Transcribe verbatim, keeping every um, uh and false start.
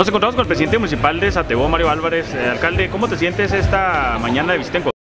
Nos encontramos con el presidente municipal de Satebo, Mario Álvarez. Eh, alcalde, ¿cómo te sientes esta mañana de visita en Cuautla?